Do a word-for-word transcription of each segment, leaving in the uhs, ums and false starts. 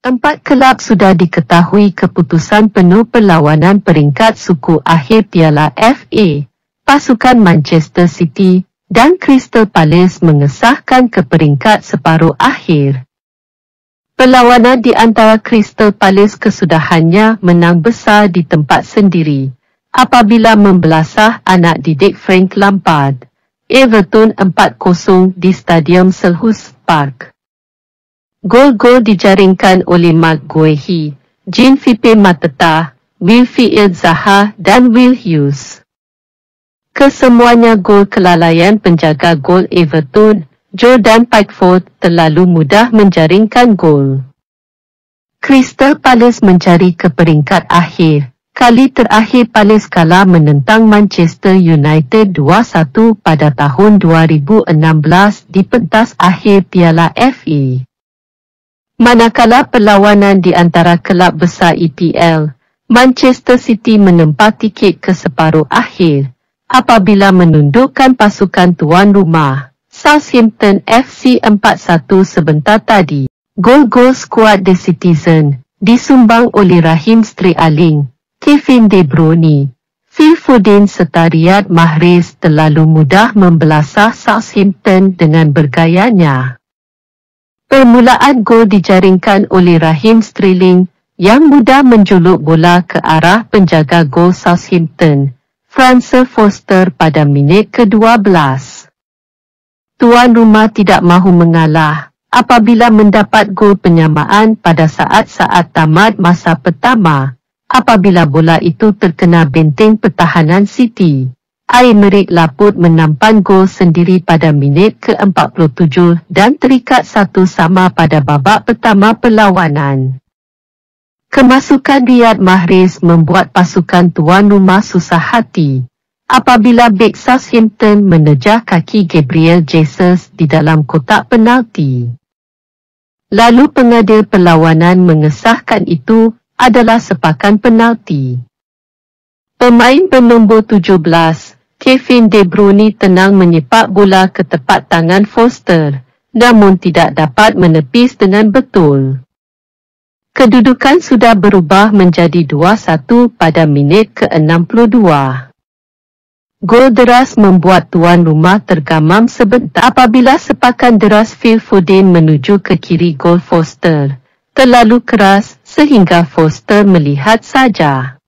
Empat kelab sudah diketahui keputusan penuh perlawanan peringkat suku akhir Piala F A. Pasukan Manchester City dan Crystal Palace mengesahkan ke peringkat separuh akhir. Perlawanan di antara Crystal Palace kesudahannya menang besar di tempat sendiri, apabila membelasah anak didik Frank Lampard, Everton empat kosong di Stadium Selhurst Park. Gol-gol dijaringkan oleh Mark Guehi, Jean-Philippe Mateta, Wilfried Zaha dan Will Hughes. Kesemuanya gol kelalaian penjaga gol Everton, Jordan Pickford, terlalu mudah menjaringkan gol. Crystal Palace mencari ke peringkat akhir. Kali terakhir Palace kalah menentang Manchester United dua satu pada tahun dua ribu enam belas di pentas akhir Piala F A. Manakala perlawanan di antara kelab besar E P L, Manchester City menempati tiket ke separuh akhir, apabila menundukkan pasukan tuan rumah, Southampton F C empat satu sebentar tadi. Gol-gol skuad The Citizen disumbang oleh Raheem Sterling, Kevin De Bruyne, Phil Foden serta Riyad Mahrez terlalu mudah membelasah Southampton dengan bergayanya. Permulaan gol dijaringkan oleh Raheem Sterling yang mudah menjuluk bola ke arah penjaga gol Southampton, Francois Foster pada minit ke dua belas. Tuan rumah tidak mahu mengalah apabila mendapat gol penyamaan pada saat-saat tamat masa pertama, apabila bola itu terkena benteng pertahanan City. Aymeric Laporte menampan gol sendiri pada minit ke empat puluh tujuh dan terikat satu sama pada babak pertama perlawanan. Kemasukan Riyad Mahrez membuat pasukan tuan rumah susah hati, apabila bek Southampton menejah kaki Gabriel Jesus di dalam kotak penalti. Lalu pengadil perlawanan mengesahkan itu adalah sepakan penalti. Pemain bernombor tujuh belas, Kevin De Bruyne tenang menyepak bola ke tepat tangan Foster, namun tidak dapat menepis dengan betul. Kedudukan sudah berubah menjadi dua satu pada minit ke enam puluh dua. Gol deras membuat tuan rumah tergamam sebentar apabila sepakan deras Phil Foden menuju ke kiri gol Foster, terlalu keras sehingga Foster melihat saja.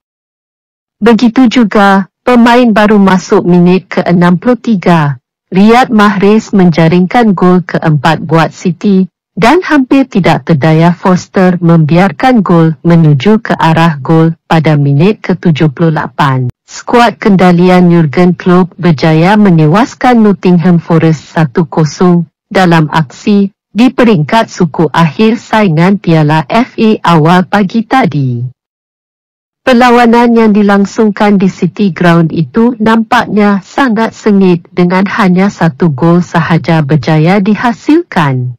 Begitu juga, pemain baru masuk minit ke enam puluh tiga, Riyad Mahrez menjaringkan gol keempat buat City, dan hampir tidak terdaya Foster membiarkan gol menuju ke arah gol pada minit ke tujuh puluh lapan. Skuad kendalian Jurgen Klopp berjaya menewaskan Nottingham Forest satu kosong dalam aksi di peringkat suku akhir saingan Piala F A awal pagi tadi. Perlawanan yang dilangsungkan di City Ground itu nampaknya sangat sengit dengan hanya satu gol sahaja berjaya dihasilkan.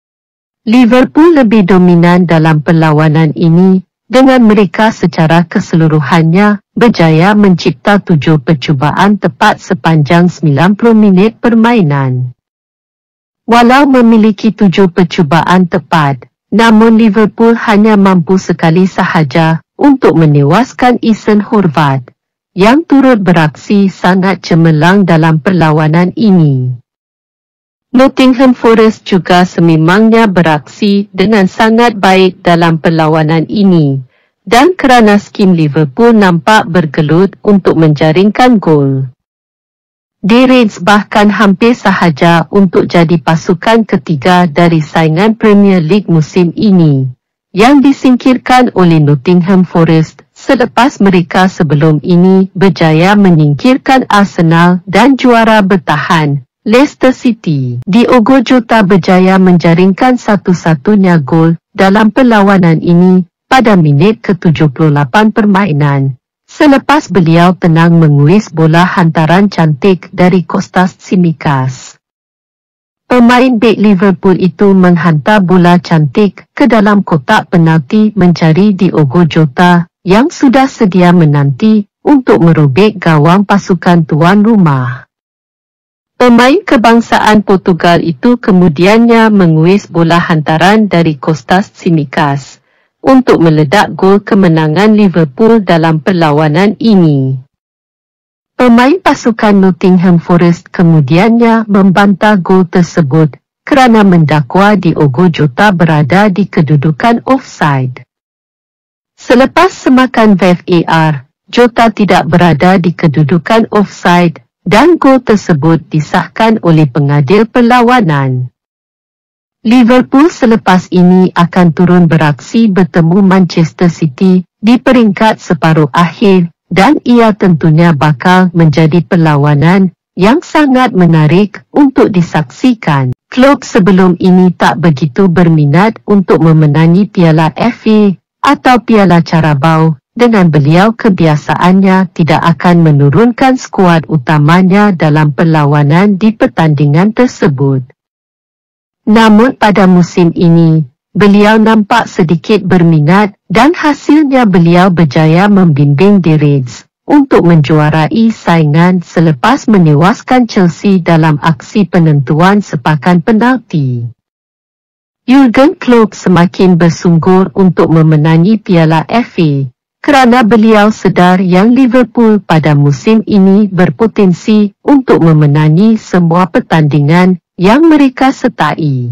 Liverpool lebih dominan dalam perlawanan ini, dengan mereka secara keseluruhannya berjaya mencipta tujuh percubaan tepat sepanjang sembilan puluh minit permainan. Walau memiliki tujuh percubaan tepat, namun Liverpool hanya mampu sekali sahaja untuk menewaskan Ethan Horvath, yang turut beraksi sangat cemerlang dalam perlawanan ini. Nottingham Forest juga sememangnya beraksi dengan sangat baik dalam perlawanan ini, dan kerana skim Liverpool nampak bergelut untuk menjaringkan gol. The Reds bahkan hampir sahaja untuk jadi pasukan ketiga dari saingan Premier League musim ini, yang disingkirkan oleh Nottingham Forest selepas mereka sebelum ini berjaya menyingkirkan Arsenal dan juara bertahan, Leicester City. Diogo Jota berjaya menjaringkan satu-satunya gol dalam perlawanan ini pada minit ke tujuh puluh lapan permainan, selepas beliau tenang menguis bola hantaran cantik dari Kostas Tsimikas. Pemain bek Liverpool itu menghantar bola cantik ke dalam kotak penalti mencari Diogo Jota yang sudah sedia menanti untuk merobek gawang pasukan tuan rumah. Pemain kebangsaan Portugal itu kemudiannya menguis bola hantaran dari Kostas Tsimikas, untuk meledak gol kemenangan Liverpool dalam perlawanan ini. Pemain pasukan Nottingham Forest kemudiannya membantah gol tersebut kerana mendakwa Diogo Jota berada di kedudukan offside. Selepas semakan V A R, Jota tidak berada di kedudukan offside dan gol tersebut disahkan oleh pengadil perlawanan. Liverpool selepas ini akan turun beraksi bertemu Manchester City di peringkat separuh akhir dan ia tentunya bakal menjadi perlawanan yang sangat menarik untuk disaksikan. Klub sebelum ini tak begitu berminat untuk memenangi Piala F A atau Piala Carabao, dengan beliau kebiasaannya tidak akan menurunkan skuad utamanya dalam perlawanan di pertandingan tersebut. Namun pada musim ini, beliau nampak sedikit berminat dan hasilnya beliau berjaya membimbing The Reds untuk menjuarai saingan selepas menewaskan Chelsea dalam aksi penentuan sepakan penalti. Jurgen Klopp semakin bersunggur untuk memenangi Piala F A kerana beliau sedar yang Liverpool pada musim ini berpotensi untuk memenangi semua pertandingan yang mereka sertai.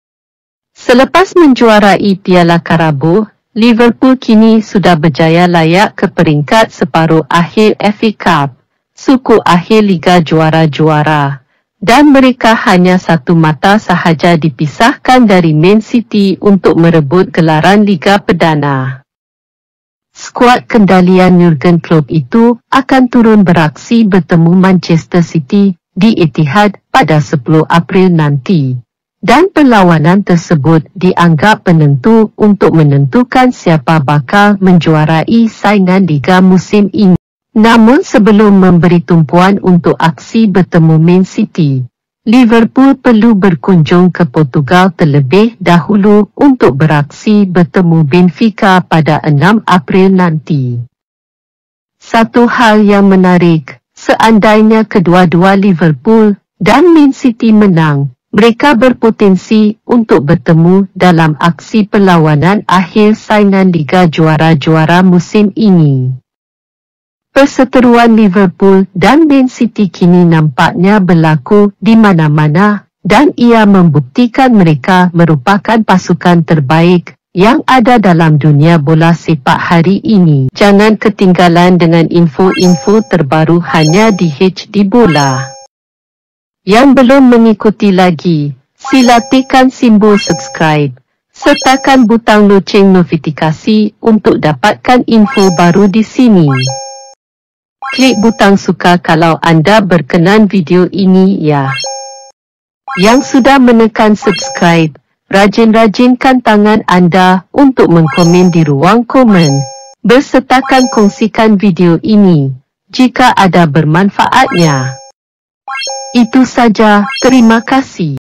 Selepas menjuarai Piala Carabao, Liverpool kini sudah berjaya layak ke peringkat separuh akhir F A Cup, suku akhir Liga Juara-Juara, dan mereka hanya satu mata sahaja dipisahkan dari Man City untuk merebut gelaran Liga Perdana. Skuad kendalian Jurgen Klopp itu akan turun beraksi bertemu Manchester City di Etihad pada sepuluh April nanti. Dan perlawanan tersebut dianggap penentu untuk menentukan siapa bakal menjuarai saingan Liga musim ini. Namun sebelum memberi tumpuan untuk aksi bertemu Man City, Liverpool perlu berkunjung ke Portugal terlebih dahulu untuk beraksi bertemu Benfica pada enam April nanti. Satu hal yang menarik, seandainya kedua-dua Liverpool dan Man City menang, mereka berpotensi untuk bertemu dalam aksi perlawanan akhir saingan Liga Juara-Juara musim ini. Perseteruan Liverpool dan Man City kini nampaknya berlaku di mana-mana dan ia membuktikan mereka merupakan pasukan terbaik yang ada dalam dunia bola sepak hari ini. Jangan ketinggalan dengan info-info terbaru hanya di H D Bola. Yang belum mengikuti lagi, sila tekan simbol subscribe, sertakan butang loceng notifikasi untuk dapatkan info baru di sini. Klik butang suka kalau anda berkenan video ini ya. Yang sudah menekan subscribe, rajin-rajinkan tangan anda untuk mengkomen di ruang komen, bersertakan kongsikan video ini jika ada bermanfaatnya. Itu saja, terima kasih.